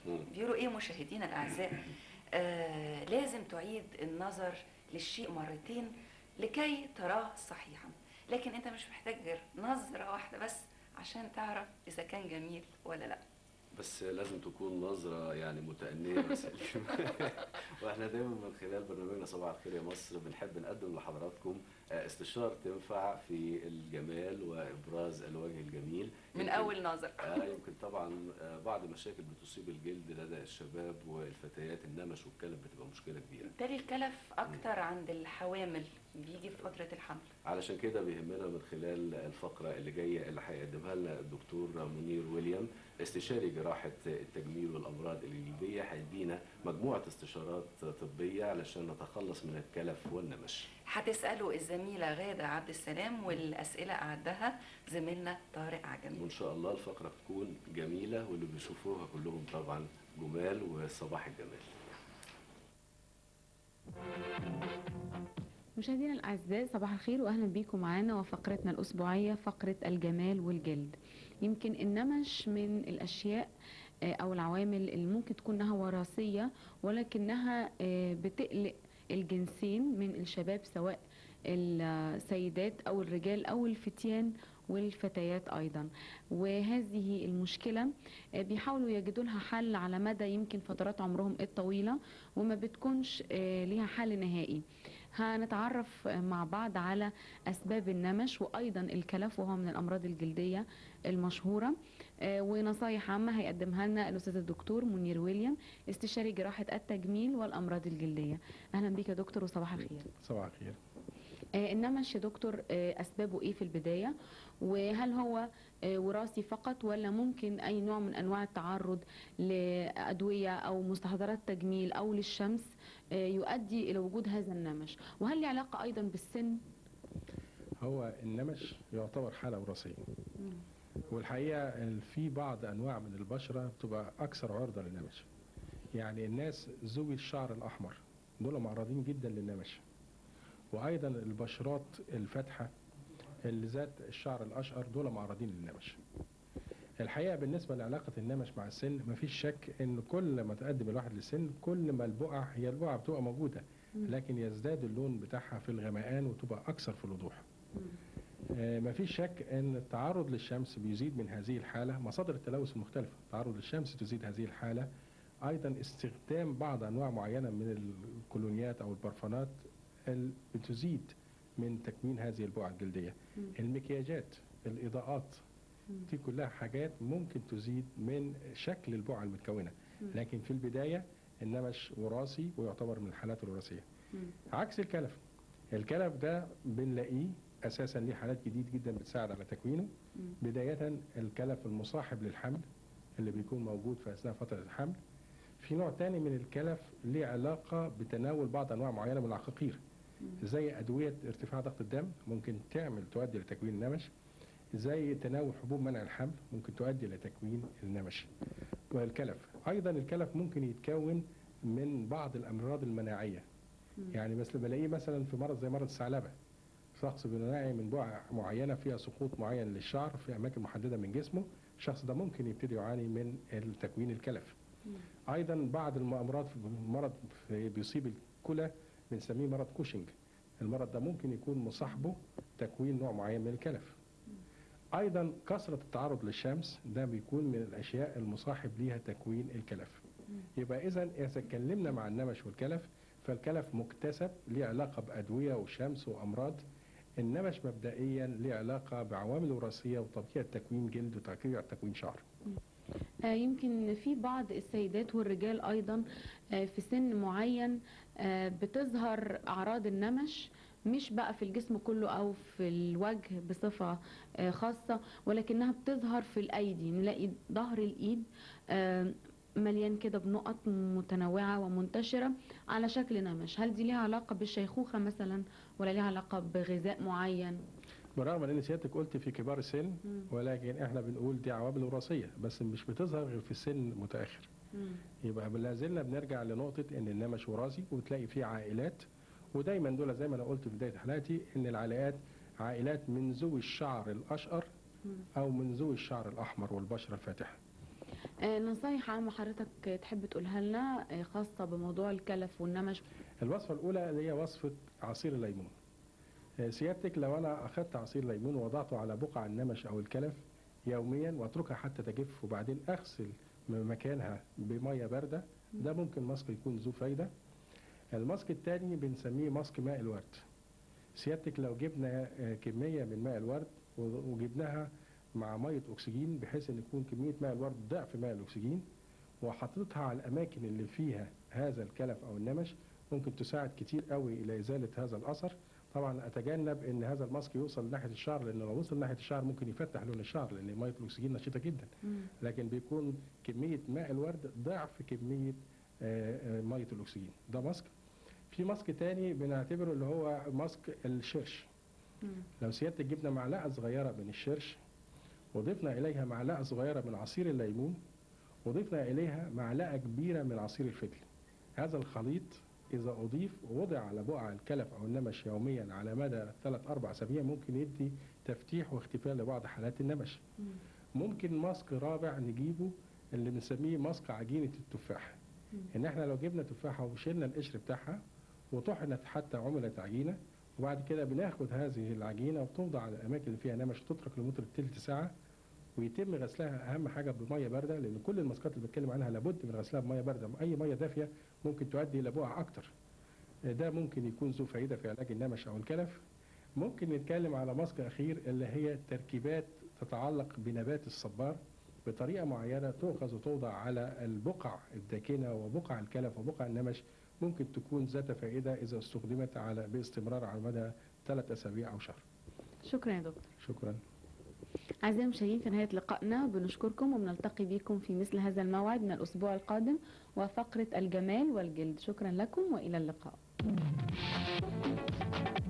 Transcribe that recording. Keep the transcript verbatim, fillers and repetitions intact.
بيقولوا ايه مشاهدينا الاعزاء؟ آه لازم تعيد النظر للشيء مرتين لكي تراه صحيحا، لكن انت مش محتاج غير نظرة واحدة بس عشان تعرف اذا كان جميل ولا لا. بس لازم تكون نظرة يعني متأنية وسليمة. واحنا دايما من خلال برنامجنا صباح الخير يا مصر بنحب نقدم لحضراتكم استشارة تنفع في الجمال وإبراز الوجه الجميل من أول نظر. آه يمكن طبعا آه بعض مشاكل بتصيب الجلد لدى الشباب والفتيات، النمش والكلف بتبقى مشكلة كبيرة. بالتالي الكلف أكتر عند الحوامل، بيجي في فترة الحمل. علشان كده بيهمنا من خلال الفقرة اللي جاية اللي هيقدمها لنا الدكتور منير ويليام، استشاري جراحة التجميل والأمراض الجلدية، هيدينا مجموعة استشارات طبية علشان نتخلص من الكلف والنمش. هتسأله الزميلة غادة عبد السلام، والأسئلة أعدها زميلنا طارق عجمي. وإن شاء الله الفقرة تكون جميلة، واللي بيشوفوها كلهم طبعا جمال وصباح الجمال. مشاهدينا الأعزاء صباح الخير وأهلا بيكم معانا وفقرتنا الأسبوعية فقرة الجمال والجلد. يمكن النمش من الأشياء أو العوامل اللي ممكن تكون انها وراثية، ولكنها بتقلق الجنسين من الشباب، سواء السيدات أو الرجال أو الفتيان والفتيات أيضا. وهذه المشكلة بيحاولوا يجدوا لها حل على مدى يمكن فترات عمرهم الطويلة، وما بتكونش ليها حل نهائي. هنتعرف مع بعض على أسباب النمش وأيضا الكلف، وهو من الأمراض الجلدية المشهورة، ونصايح عامة هيقدمها لنا الأستاذ الدكتور منير ويليام، استشاري جراحة التجميل والأمراض الجلدية. أهلا بك يا دكتور وصباح الخير. صباح الخير. النمش يا دكتور أسبابه إيه في البداية؟ وهل هو وراثي فقط ولا ممكن أي نوع من أنواع التعرض لأدوية أو مستحضرات تجميل أو للشمس يؤدي إلى وجود هذا النمش؟ وهل له علاقة أيضا بالسن؟ هو النمش يعتبر حالة وراثية، والحقيقة في بعض أنواع من البشرة بتبقى أكثر عرضة للنمش. يعني الناس ذوي الشعر الأحمر دول معرضين جدا للنمش، وأيضا البشرات الفاتحة اللي ذات الشعر الأشقر دول معرضين للنمش. الحقيقة بالنسبة لعلاقة النمش مع السن مفيش شك ان كل ما تقدم الواحد للسن كل ما البقع، هي البقع بتبقى موجودة لكن يزداد اللون بتاعها في الغمقان وتبقى أكثر في الوضوح. آه مفيش شك ان التعرض للشمس بيزيد من هذه الحالة. مصادر التلوث المختلفة، التعرض للشمس تزيد هذه الحالة. أيضا استخدام بعض أنواع معينة من الكولونيات أو البرفانات بتزيد من تكوين هذه البقع الجلدية. المكياجات، الإضاءات، دي كلها حاجات ممكن تزيد من شكل البقع المتكونة. لكن في البداية النمش وراثي ويعتبر من الحالات الوراثية. عكس الكلف، الكلف ده بنلاقيه أساسا ليه حالات جديد جدا بتساعد على تكوينه. بداية الكلف المصاحب للحمل اللي بيكون موجود في أثناء فترة الحمل. في نوع تاني من الكلف ليه علاقة بتناول بعض أنواع معينة من العقاقير، زي أدوية ارتفاع ضغط الدم ممكن تعمل تؤدي لتكوين النمش، زي تناول حبوب منع الحمل ممكن تؤدي لتكوين النمش. والكلف أيضا الكلف ممكن يتكون من بعض الأمراض المناعية. يعني مثل بلاقيه مثلا في مرض زي مرض الثعلبة، شخص بينعي من بقع معينة فيها سقوط معين للشعر في أماكن محددة من جسمه، الشخص ده ممكن يبتدي يعاني من التكوين الكلف. أيضا بعض الأمراض، مرض بيصيب الكلى بنسميه مرض كوشنج، المرض ده ممكن يكون مصاحبه تكوين نوع معين من الكلف. أيضا كثرة التعرض للشمس ده بيكون من الأشياء المصاحب ليها تكوين الكلف. يبقى إذا إذا اتكلمنا مع النمش والكلف، فالكلف مكتسب ليه علاقة بأدوية وشمس وأمراض. النمش مبدئيا ليه علاقة بعوامل وراثية وطبيعة تكوين جلد وطبيعة تكوين شعر. آه يمكن في بعض السيدات والرجال أيضا آه في سن معين آه بتظهر أعراض النمش، مش بقى في الجسم كله أو في الوجه بصفة آه خاصة، ولكنها بتظهر في الأيدي. نلاقي ظهر الإيد آه مليان كده بنقط متنوعة ومنتشرة على شكل نمش. هل دي ليها علاقة بالشيخوخة مثلا ولا ليها علاقة بغذاء معين؟ بالرغم من ان سيادتك قلت في كبار السن، ولكن احنا بنقول دي عوامل وراثيه بس مش بتظهر غير في السن متاخر. يبقى لا زلنا بنرجع لنقطه ان النمش وراثي، وتلاقي فيه عائلات، ودايما دول زي ما انا قلت في بدايه حلقتي ان العائلات عائلات من ذوي الشعر الاشقر او من ذوي الشعر الاحمر والبشره الفاتحه. آه، نصايح عامة حضرتك تحب تقولها لنا آه، خاصة بموضوع الكلف والنمش؟ الوصفة الأولى اللي هي وصفة عصير الليمون. آه، سيادتك لو أنا أخذت عصير ليمون ووضعته على بقع النمش أو الكلف يوميا وأتركها حتى تجف وبعدين أغسل من مكانها بمية باردة، ده ممكن ماسك يكون ذو فايدة. الماسك الثاني بنسميه ماسك ماء الورد. سيادتك لو جبنا آه، كمية من ماء الورد وجبناها مع مية أكسجين بحيث أن يكون كمية ماء الورد ضعف ماء الأكسجين وحطيتها على الأماكن اللي فيها هذا الكلف أو النمش، ممكن تساعد كتير قوي إلى إزالة هذا الأثر. طبعا أتجنب أن هذا الماسك يوصل ناحية الشعر، لأن لو وصل ناحية الشعر ممكن يفتح لون الشعر لأن مية الأكسجين نشيطة جدا. لكن بيكون كمية ماء الورد ضعف كمية آه، آه، مية الأكسجين. ده ماسك. في ماسك تاني بنعتبره اللي هو ماسك الشرش. لو سيادتك جبنا معلقة صغيرة من الشرش وضفنا إليها معلقة صغيرة من عصير الليمون وضفنا إليها معلقة كبيرة من عصير الفجل، هذا الخليط إذا أضيف ووضع على بقع الكلف أو النمش يوميا على مدى ثلاث أربع أسابيع ممكن يدي تفتيح واختفاء لبعض حالات النمش. ممكن ماسك رابع نجيبه اللي بنسميه ماسك عجينة التفاح. إن إحنا لو جبنا تفاحة وشلنا القشر بتاعها وطحنت حتى عملت عجينة، وبعد كده بناخد هذه العجينة وتوضع على الأماكن اللي فيها نمش وتترك لمدة تلت ساعة ويتم غسلها أهم حاجة بمية باردة، لأن كل الماسكات اللي بتكلم عنها لابد من غسلها بمية باردة. أي مية دافية ممكن تؤدي إلى بقع أكتر. ده ممكن يكون ذو فائدة في علاج النمش أو الكلف. ممكن نتكلم على ماسك أخير اللي هي تركيبات تتعلق بنبات الصبار بطريقة معينة تؤخذ وتوضع على البقع الداكنة وبقع الكلف وبقع النمش، ممكن تكون ذات فائدة إذا استخدمت على باستمرار على مدى ثلاث أسابيع أو شهر. شكرا يا دكتور. شكرا. أعزائي المشاهدين، في نهاية لقائنا بنشكركم وبنلتقي بكم في مثل هذا الموعد من الأسبوع القادم وفقرة الجمال والجلد. شكرا لكم وإلى اللقاء.